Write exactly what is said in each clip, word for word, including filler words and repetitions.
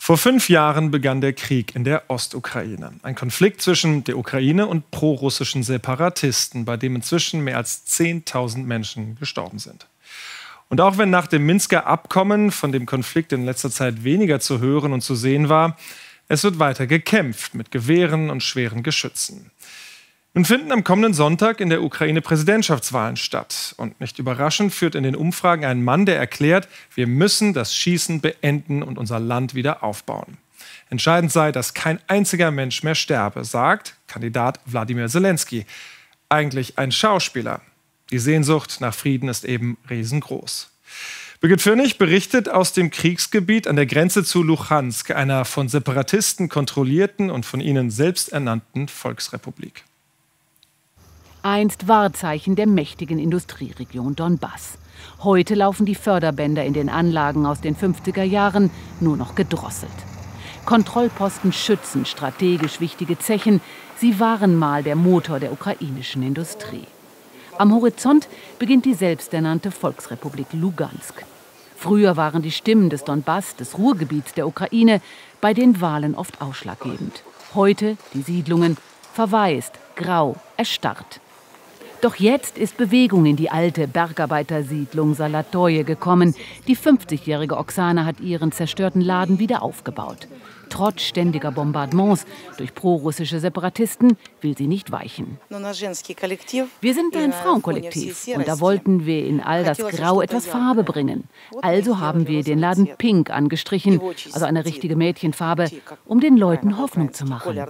Vor fünf Jahren begann der Krieg in der Ostukraine. Ein Konflikt zwischen der Ukraine und prorussischen Separatisten, bei dem inzwischen mehr als zehntausend Menschen gestorben sind. Und auch wenn nach dem Minsker Abkommen von dem Konflikt in letzter Zeit weniger zu hören und zu sehen war, es wird weiter gekämpft mit Gewehren und schweren Geschützen. Nun finden am kommenden Sonntag in der Ukraine Präsidentschaftswahlen statt. Und nicht überraschend führt in den Umfragen ein Mann, der erklärt, wir müssen das Schießen beenden und unser Land wieder aufbauen. Entscheidend sei, dass kein einziger Mensch mehr sterbe, sagt Kandidat Wladimir Selenskyj. Eigentlich ein Schauspieler. Die Sehnsucht nach Frieden ist eben riesengroß. Birgit Fürnig berichtet aus dem Kriegsgebiet an der Grenze zu Luhansk, einer von Separatisten kontrollierten und von ihnen selbst ernannten Volksrepublik. Einst Wahrzeichen der mächtigen Industrieregion Donbass. Heute laufen die Förderbänder in den Anlagen aus den fünfziger Jahren nur noch gedrosselt. Kontrollposten schützen strategisch wichtige Zechen. Sie waren mal der Motor der ukrainischen Industrie. Am Horizont beginnt die selbsternannte Volksrepublik Lugansk. Früher waren die Stimmen des Donbass, des Ruhrgebiets der Ukraine, bei den Wahlen oft ausschlaggebend. Heute die Siedlungen verwaist, grau, erstarrt. Doch jetzt ist Bewegung in die alte Bergarbeitersiedlung Salatoje gekommen. Die fünfzigjährige Oksana hat ihren zerstörten Laden wieder aufgebaut. Trotz ständiger Bombardements durch prorussische Separatisten will sie nicht weichen. Wir sind ein Frauenkollektiv und da wollten wir in all das Grau etwas Farbe bringen. Also haben wir den Laden pink angestrichen, also eine richtige Mädchenfarbe, um den Leuten Hoffnung zu machen.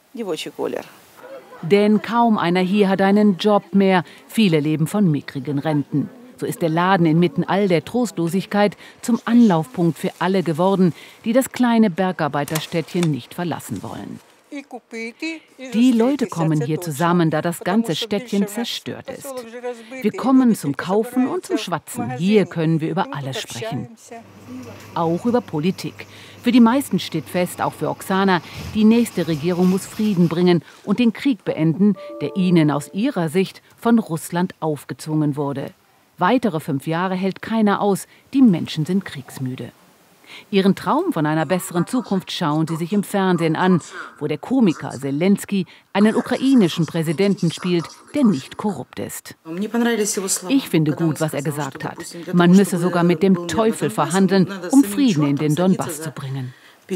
Denn kaum einer hier hat einen Job mehr. Viele leben von mickrigen Renten. So ist der Laden inmitten all der Trostlosigkeit zum Anlaufpunkt für alle geworden, die das kleine Bergarbeiterstädtchen nicht verlassen wollen. Die Leute kommen hier zusammen, da das ganze Städtchen zerstört ist. Wir kommen zum Kaufen und zum Schwatzen. Hier können wir über alles sprechen. Auch über Politik. Für die meisten steht fest, auch für Oksana, die nächste Regierung muss Frieden bringen und den Krieg beenden, der ihnen aus ihrer Sicht von Russland aufgezwungen wurde. Weitere fünf Jahre hält keiner aus, die Menschen sind kriegsmüde. Ihren Traum von einer besseren Zukunft schauen sie sich im Fernsehen an, wo der Komiker Selenskyj einen ukrainischen Präsidenten spielt, der nicht korrupt ist. Ich finde gut, was er gesagt hat. Man müsse sogar mit dem Teufel verhandeln, um Frieden in den Donbass zu bringen.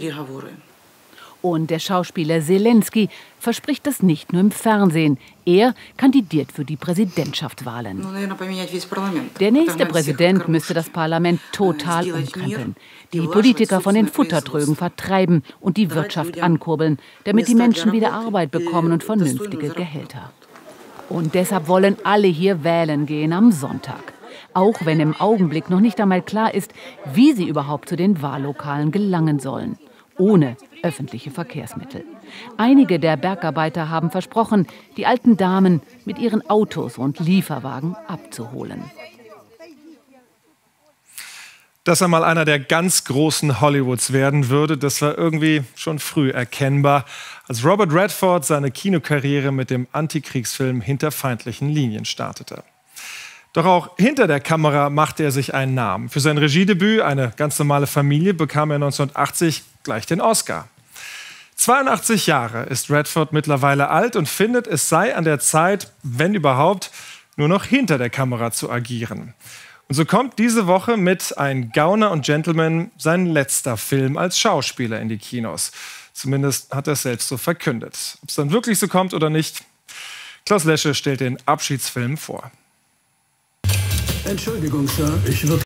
Und der Schauspieler Selenskyj verspricht das nicht nur im Fernsehen. Er kandidiert für die Präsidentschaftswahlen. Der nächste Präsident müsste das Parlament total umkrempeln, die Politiker von den Futtertrögen vertreiben und die Wirtschaft ankurbeln, damit die Menschen wieder Arbeit bekommen und vernünftige Gehälter. Und deshalb wollen alle hier wählen gehen am Sonntag. Auch wenn im Augenblick noch nicht einmal klar ist, wie sie überhaupt zu den Wahllokalen gelangen sollen. Ohne öffentliche Verkehrsmittel. Einige der Bergarbeiter haben versprochen, die alten Damen mit ihren Autos und Lieferwagen abzuholen. Dass er mal einer der ganz großen Hollywoods werden würde, das war irgendwie schon früh erkennbar, als Robert Redford seine Kinokarriere mit dem Antikriegsfilm Hinter feindlichen Linien startete. Doch auch hinter der Kamera machte er sich einen Namen. Für sein Regiedebüt Eine ganz normale Familie bekam er neunzehnhundertachtzig gleich den Oscar. zweiundachtzig Jahre ist Redford mittlerweile alt und findet, es sei an der Zeit, wenn überhaupt, nur noch hinter der Kamera zu agieren. Und so kommt diese Woche mit Ein Gauner und Gentleman sein letzter Film als Schauspieler in die Kinos. Zumindest hat er es selbst so verkündet. Ob es dann wirklich so kommt oder nicht, Klaus Lesche stellt den Abschiedsfilm vor. Entschuldigung, Sir, ich würde